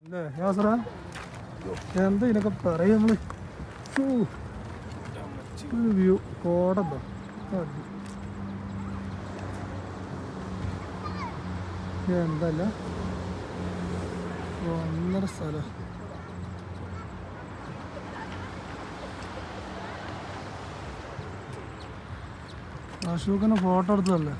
എന്താ ഇതിനൊക്കെ പറയാ നമ്മള് വ്യൂ കോടന്തോ എന്തല്ല ഒന്നര സ്ഥലം അശോകനെ ഫോട്ടോ എടുത്തതല്ലേ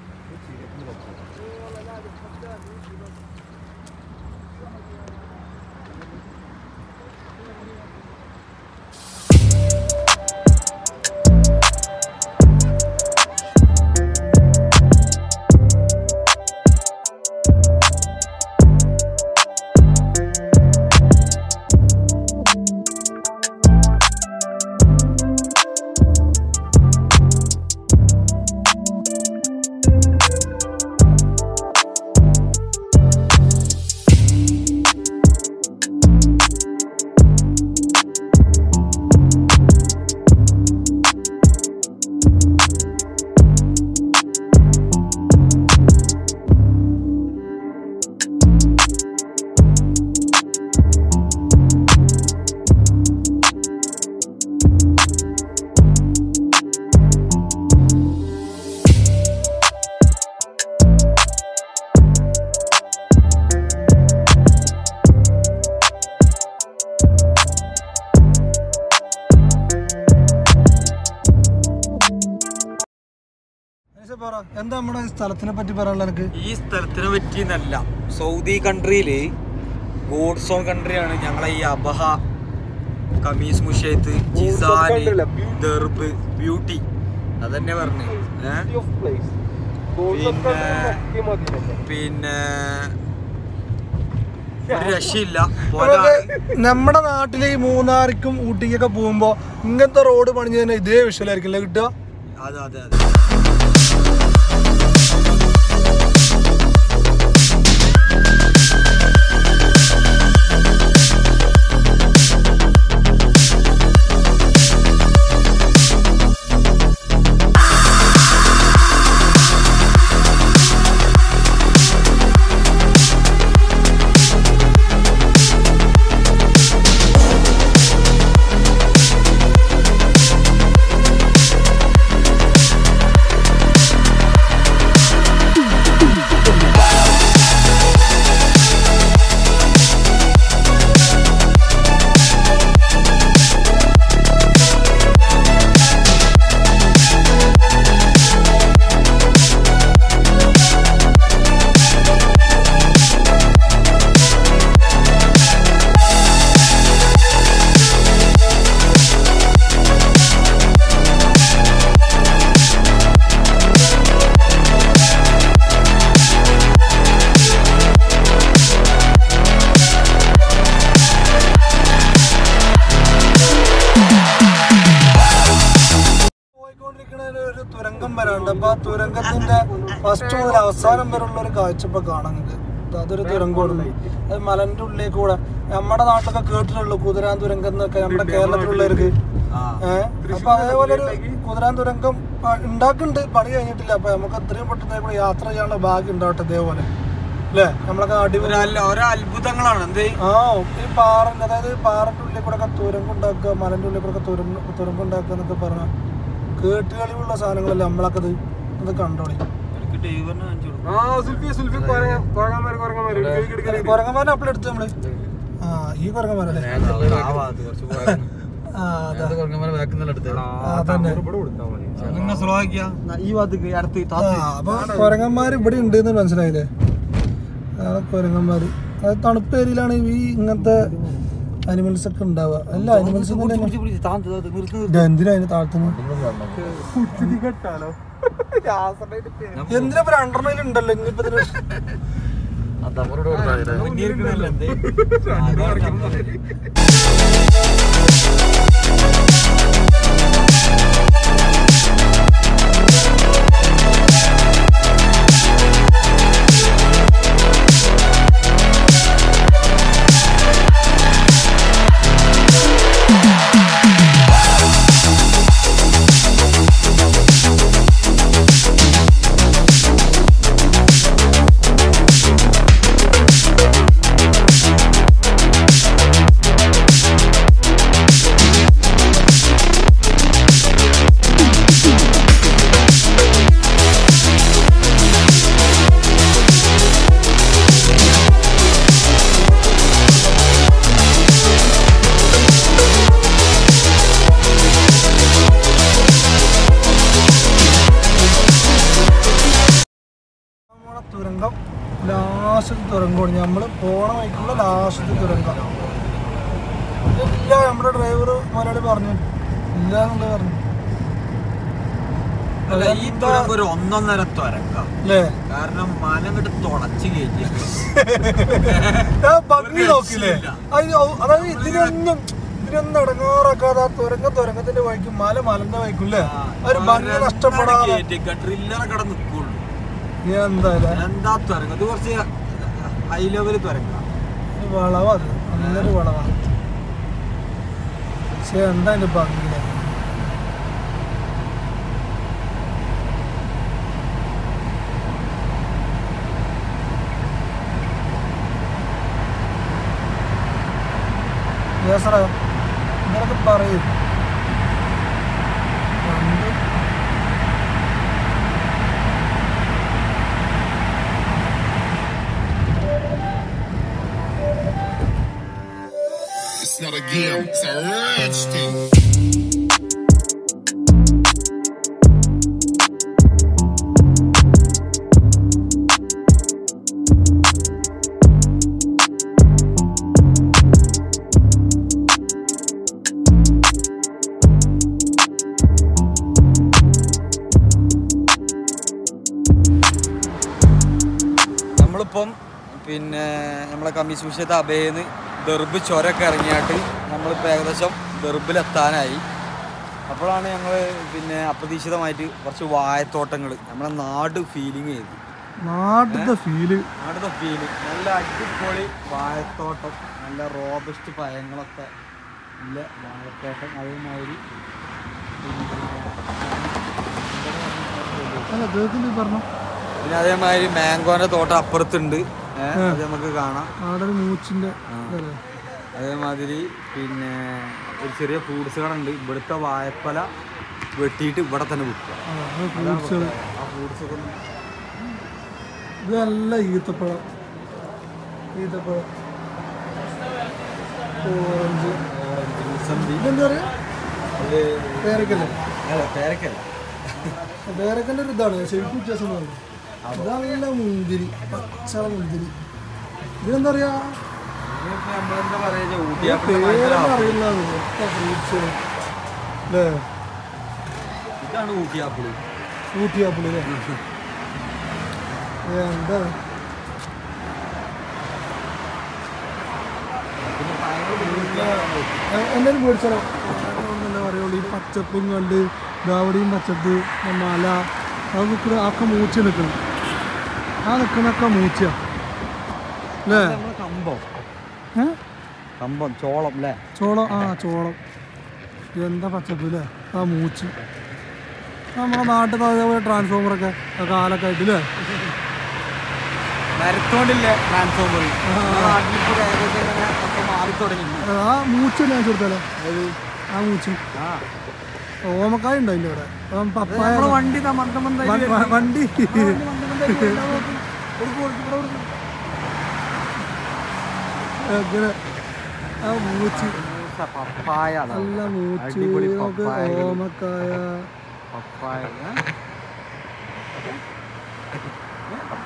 എന്താ നമ്മുടെ സ്ഥലത്തിനെ പറ്റി പറയാനുള്ള എനിക്ക് ഈ സ്ഥലത്തിനെ പറ്റിയെന്നല്ല സൗദി കൺട്രിയില് ഗോഡ് സോൺ കൺട്രിയാണ് ഞങ്ങളെ ഈ Abha Khamis Mushait Jizan Darb beauty അതന്നെ പറഞ്ഞു പിന്നെ ഒരു രക്ഷയില്ല നമ്മുടെ നാട്ടില് ഈ മൂന്നാറിക്കും ഊട്ടിക്കൊക്കെ പോകുമ്പോ ഇങ്ങനത്തെ റോഡ് പണിഞ്ഞു തന്നെ ഇതേ വിഷയമായിരിക്കില്ല കിട്ടുക അതെ അതെ അതെ തുരങ്കം വരാണ്ട് അപ്പൊ ആ തുരങ്കത്തിന്റെ ഫസ്റ്റ് മുതൽ അവസാനം വരെയുള്ള ഒരു കാഴ്ച ഇപ്പൊ കാണുന്നത് അതൊരു തുരങ്കമാണ് അത് മലന്റെ ഉള്ളിൽ കൂടെ നമ്മുടെ നാട്ടിലൊക്കെ കേട്ടിട്ടുള്ളൂ കുതിരാൻ തുരങ്കം എന്നൊക്കെ നമ്മുടെ കേരളത്തിലുള്ളവർക്ക് അപ്പൊ അതേപോലെ ഒരു കുതിരാൻ തുരങ്കം ഉണ്ടാക്കുന്നുണ്ട് പണി കഴിഞ്ഞിട്ടില്ല അപ്പൊ നമുക്ക് എത്രയും പെട്ടെന്ന് കൂടെ യാത്ര ചെയ്യാനുള്ള ഭാഗ്യം ഉണ്ടാവട്ടെ ഇതേപോലെ അല്ലേ നമ്മളൊക്കെ അടിപൊളി അത്ഭുതങ്ങളാണ് ഈ പാറ അതായത് പാറന്റെ ഉള്ളിൽ കൂടെ ഒക്കെ തുരങ്കം ഉണ്ടാക്കുക മലന്റെ ഉള്ളിൽ കൂടെ തുരങ്കം ഉണ്ടാക്കുക എന്നൊക്കെ പറഞ്ഞാൽ കേട്ടുകളിവുള്ള സാധനങ്ങളല്ലേ നമ്മളൊക്കെ അത് കണ്ടോളി കൊരങ്ങന്മാരെ അപ്പോൾ എടുത്ത് നമ്മള് ഈ കൊരങ്ങന്മാരല്ലേ അപ്പൊ കൊരങ്ങന്മാര് ഇവിടെ ഉണ്ട് എന്ന് മനസ്സിലായില്ലേ കൊരങ്ങന്മാര് അത് തണുപ്പ് ഏരിയയിലാണ് ഈ ഇങ്ങനത്തെ അനിമൽസ് ഒക്കെ ഉണ്ടാവുക എല്ലാ അനിമൽസും എന്തിനാ അതിന് താഴ്ത്തുന്നു എന്തിനാ രണ്ടെണ്ണയിൽ ഉണ്ടല്ലോ ഇനിയിപ്പോ തുരങ്കമാണ്. നമ്മൾ പോണ വഴിക്കുള്ള ലാസ്റ്റത്തെ തുരങ്കം. ഇല്ല, നമ്മുടെ ഡ്രൈവർ മുതലാളി പറഞ്ഞു ഇല്ല എന്നുള്ളത് പറഞ്ഞു. ഈ തുരങ്കം ഒരു 1.5 തുരങ്കം അല്ലേ? കാരണം മനങ്ങട്ട് തുളച്ച് കയറ്റി ഭംഗി നോക്കില്ലേ? അതായത് ഇതിനൊന്നും ഇടങ്ങാറാക്കാതെ ആ തുരങ്കത്തിന്റെ വഴിക്കും മലന്റെ വഴിക്കും അല്ലേ ഒരു ഭംഗി നഷ്ടപ്പെടാതെ നിക്കുള്ളൂ. എന്താ തുരങ്കം ഇത് കുറച്ച് ഹൈ ലെവൽ തുരങ്കം. വളവാ, അത് നല്ലൊരു വളവാണ്. പക്ഷെ എന്താ അതിന്റെ ഭംഗി? ഇങ്ങനൊക്കെ പറയും. It's not a game, it's a rich thing. നമ്മളിപ്പം പിന്നെ നമ്മളെ കമ്മീസ് വിഷയത്തെ അബേന്ന് ദർബ് ചുരമൊക്കെ ഇറങ്ങിയായിട്ട് നമ്മളിപ്പോൾ ഏകദേശം ദർബിലെത്താനായി. അപ്പോഴാണ് ഞങ്ങൾ പിന്നെ അപ്രതീക്ഷിതമായിട്ട് കുറച്ച് വാഴത്തോട്ടങ്ങൾ നമ്മളെ നാട് ഫീലിങ് ചെയ്തു. നാടത്തെ ഫീല് നല്ല അടിപൊളി വാഴത്തോട്ടം, നല്ല റോബസ്റ്റ് പഴങ്ങളൊക്കെ നല്ല വാഴത്തോട്ടം. അതേമാതിരി പിന്നെ അതേമാതിരി മാംഗോന്റെ തോട്ടം അപ്പുറത്തുണ്ട്, അത് നമുക്ക് കാണാം. അതേമാതിരി പിന്നെ ഒരു ചെറിയ ഫ്രൂട്ട്സ് കടയുണ്ട്. ഇവിടുത്തെ വാഴപ്പല വെട്ടിയിട്ട് ഇവിടെ തന്നെ വിൽക്കുക. ആ ഫ്രൂട്ട്സ് ഒക്കെ ഇതല്ല ഈത്തപ്പഴം, ഓറഞ്ച്, ഇതെന്താ പറയാ? പേരക്കല്ലേ? പേരക്കൻ്റെ ഒരു ഇതാണ് ശരിക്കും വ്യത്യാസം പറഞ്ഞു. ഇതല്ല മുന്തിരി, പച്ച മുന്തിരി. ഇതിനെന്താ പറയാ? അറിയില്ല. ഫ്രൂട്ട്സ് അല്ലേ? ഇതാണ് ഊട്ടിയാപ്പിള്. ഊട്ടിയാപ്പിള് അല്ലേ? എന്താ എന്തായാലും മേടിച്ചാലോ? എന്താ പറയുള്ളൂ, ഈ പച്ചപ്പും കണ്ട് ദാവടിയും പച്ചപ്പ് മല അത് നിൽക്കുന്ന ആക്കെ മൂച്ച നിൽക്കണം. ആ നിൽക്കുന്നൊക്കെ മൂച്ച അല്ലേ? കമ്പം ചോളം അല്ലേ? ചോളം. ചോളം. എന്താ പച്ചപ്പ് അല്ലേ? ആ മൂച്ച് നമ്മുടെ നാട്ടിൽ അതേപോലെ ട്രാൻസ്ഫോമറൊക്കെ കാലൊക്കെ ആയിട്ട് അല്ലേ? മരത്തോണ്ടില്ലേ ട്രാൻസ്ഫോമർ? മാറി തുടങ്ങി. ആ മൂച്ച് ഞാൻ കൊടുത്താലോ? ആ മൂച്ച് ഓമക്കായ ഉണ്ടോ അതിൻ്റെ അവിടെ? പപ്പായ വണ്ടി വണ്ടി അങ്ങനെ ആ മൂച്ച് പപ്പായ നല്ല മൂച്ച്. ഓമക്കായ, പപ്പായ,